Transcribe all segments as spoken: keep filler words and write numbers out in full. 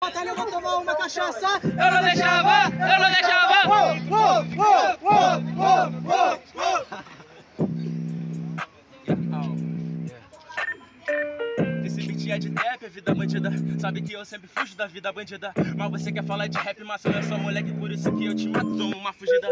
batalha eu vou tomar uma cachaça. Eu não deixava, eu não deixava. Oh, oh, oh, oh, oh, oh. Esse beat é de trap, é vida bandida. Sabe que eu sempre fujo da vida bandida. Mas você quer falar de rap, mas eu não sou moleque. Por isso que eu te mato, dou uma fugida.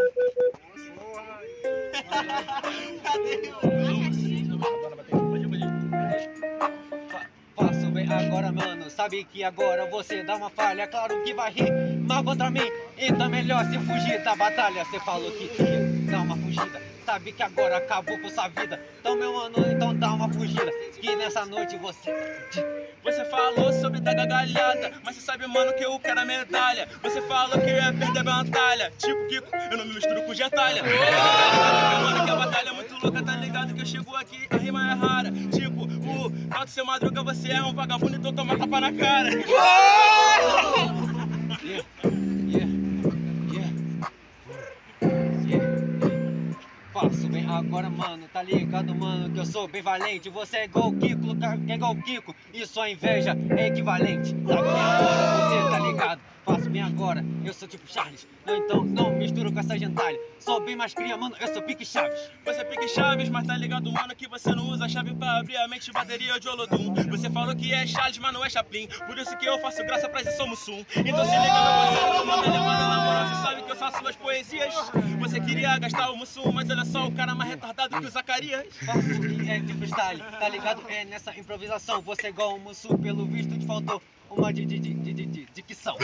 Faço bem agora, mano. Sabe que agora você dá uma falha. Claro que vai rir, mas contra mim. Então melhor se fugir da batalha. Você falou que ia dar uma fugida. Sabe que agora acabou com sua vida. Então meu mano, então dá uma fugida. Que nessa noite você... Você falou sobre dar gargalhada, mas você sabe, mano, que eu quero a medalha. Você falou que eu ia perder a batalha. Tipo Kiko, eu não me misturo com gentalha. Oh! Mano, que a batalha é muito louca, tá ligado? Que eu chego aqui, a rima é rara. Tipo, o Caldo Seu Madruga, você é um vagabundo, então toma tapa na cara. Oh! Yeah, yeah, yeah, yeah. Faço bem agora, mano, tá ligado, mano, que eu sou bem valente. Você é igual o Kiko, que é igual o Kiko, e sua inveja é equivalente. Sabe bem agora, você tá ligado? Faço bem agora, eu sou tipo Charles. Não, então não misturo com essa gentalha. Sou bem mais cria, mano, eu sou pique Chaves. Você é pique Chaves, mas tá ligado, mano, que você não usa a chave pra abrir a mente, bateria de Olodum. Você falou que é Charles, mas não é Chaplin. Por isso que eu faço graça pra esse Mussum. Então se liga, meu parceiro, não me levando na moral. Você sabe que eu faço suas poesias. Você queria gastar o Mussum, mas olha só, o cara mais retardado que o Zacarias. Faço que é de freestyle, tá ligado? É nessa improvisação. Você é igual o Mussum, pelo visto te faltou uma de, de, de, de, de, de dicção.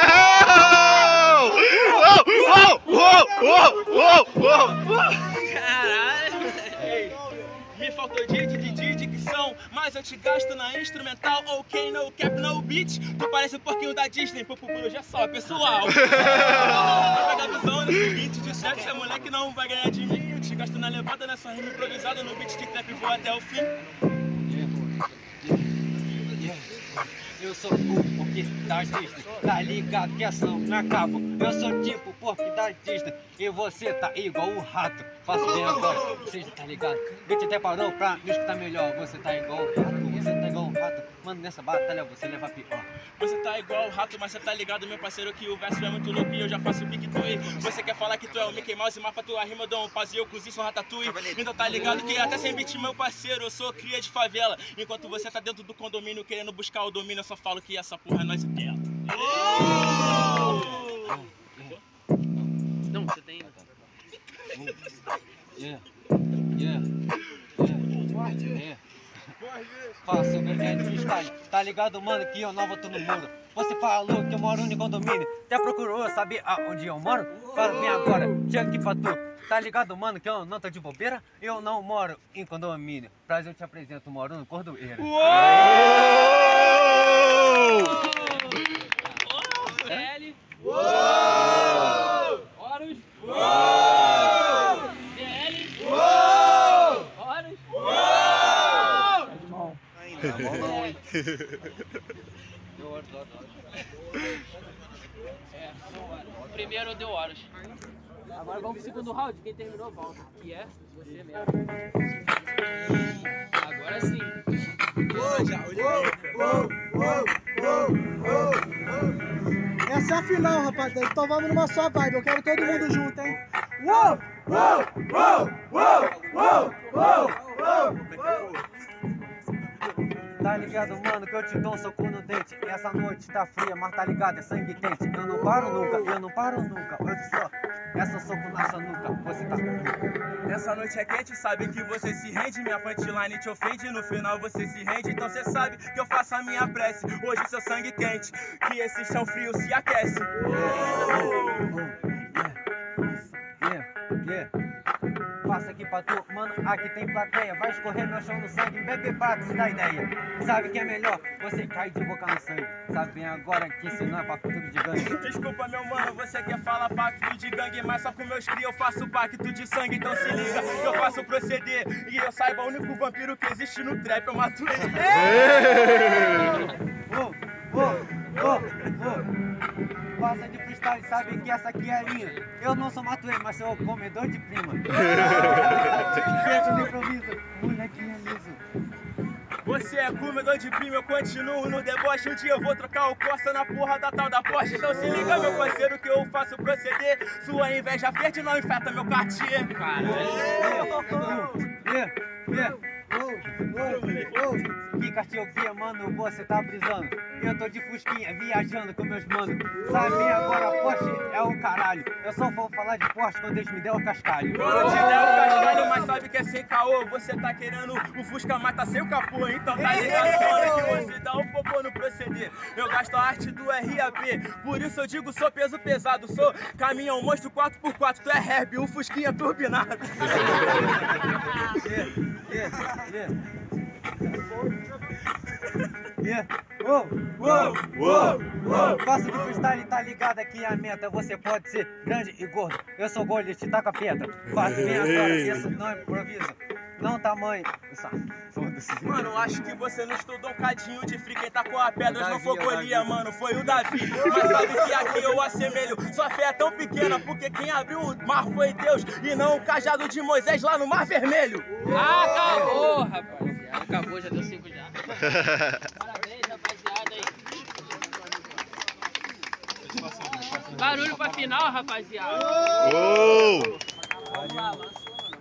Caralho! Ei, me faltou de, de, de, de dicção, mas eu te gasto na instrumental. Ok, no cap, no beat. Tu parece um pouquinho da Disney, por hoje é só, pessoal. Vai pegar a visão nesse beat de chefe, esse moleque não vai ganhar de mim. Eu te gasto na levada, nessa rima improvisada, no beat de trap vou até o fim. Eu sou o porquê da Disney, tá ligado que ação não acaba. Eu sou tipo o porquê da Disney e você tá igual o rato. Faço bem agora, você tá ligado? Beat até parou pra me escutar melhor. Você tá igual o rato, você tá igual o rato. Mano, nessa batalha você leva pior. Você tá igual o rato, mas você tá ligado, meu parceiro, que o verso é muito louco e eu já faço o pique tu. Você quer falar que tu é o Mickey Mouse, mas pra tua rima eu dou um pause e eu cozinho sou ratatouille. Então tá ligado que até sem beat, meu parceiro, eu sou cria de favela. Enquanto você tá dentro do condomínio querendo buscar o domínio, eu só falo que essa porra é nós e dela. Não, você tem... Yeah, yeah, yeah, yeah. Faço bem é de freestyle, tá ligado, mano, que eu não voto no muro. Você falou que eu moro no condomínio, até procurou saber aonde eu moro? Fala bem agora, chega aqui pra tu. Tá ligado, mano, que eu não tô de bobeira? Eu não moro em condomínio. Prazer, eu te apresento, moro no Cordoeira. Uou! L. Uou! Horus. Uou! D L. Uou! Horus. Uou! Edmond. Deu Horus, Horus, Horus. É, o primeiro deu Horus. Agora vamos pro segundo round, quem terminou volta. Que é você mesmo. Agora sim. Essa é a final, rapaziada. Então vamos numa só vibe. Eu quero todo mundo junto, hein? Uou! Uou! Uou! Uou! Uou! Uou! Uou! Tá ligado, mano, que eu te dou um soco no dente. Essa noite tá fria, mas tá ligado, é sangue quente. Eu não paro nunca, eu não paro nunca. Eu te só, essa soco na sua nuca, você tá... Essa noite é quente, sabe que você se rende. Minha punchline te ofende, no final você se rende. Então cê sabe que eu faço a minha prece. Hoje seu sangue quente, que esse chão frio se aquece. Yeah, yeah. Passa aqui pra tu, mano, aqui tem plateia. Vai escorrer meu chão no sangue, bebe prato, se dá ideia. Sabe que é melhor você cair de boca no sangue. Sabe bem agora que isso não é pacto de gangue. Desculpa, meu mano, você quer falar pacto de gangue, mas só com meus cria eu faço pacto de sangue. Então se liga, que eu faço proceder. E eu saiba, o único vampiro que existe no trap, eu mato ele. Oh, oh, oh, oh. Passa de freestyle, sabe que essa aqui é a linha. Eu não sou matuei, mas sou comedor de prima. Feito de improviso, molequinha liso. Você é comedor de primo, eu continuo no deboche. Um dia eu vou trocar o Corsa na porra da tal da Porsche. Então se liga, meu parceiro, que eu faço proceder. Sua inveja verde não infeta meu Cartier. Yeah, yeah. Que Cartier o que, mano? Você tá brisando. Eu tô de fusquinha, viajando com meus manos. Sabe, agora Porsche é o caralho. Eu só vou falar de Porsche quando eles me der o cascalho. Quando te der o cascalho, mas sabe que é sem caô. Você tá querendo o Fusca, mas tá sem o capô. Então tá ligado, mano, que você dá um popô no proceder. Eu gasto a arte do R A P, por isso eu digo sou peso pesado. Sou caminhão monstro quatro por quatro, tu é herb, um Fusquinha turbinado. Yeah, yeah, yeah. Yeah. Uou, uou, uou, uou. Faço de freestyle, tá ligado aqui a meta. Você pode ser grande e gordo, eu sou gordo e te taca a peta. Faço minhas horas, isso não é improviso, não tamanho. Foda-se. Mano, acho que você não estudou um cadinho de free. Quem tacou a pedra não foi Golias, mano, foi o Davi. Mas sabe que aqui eu assemelho, sua fé é tão pequena porque quem abriu o mar foi Deus e não o cajado de Moisés lá no Mar Vermelho. Ah, acabou, rapaziada. Acabou, já deu cinco já. Parabéns, rapaziada aí. Barulho pra final, rapaziada. Oh! Vamos lá, lançou, mano.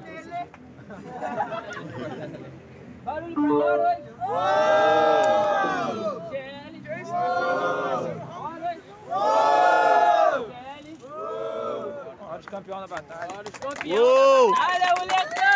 Barulho pro Oroz. G L. Oroz. G L. Campeão da batalha. Oroz campeão da batalha, moleque.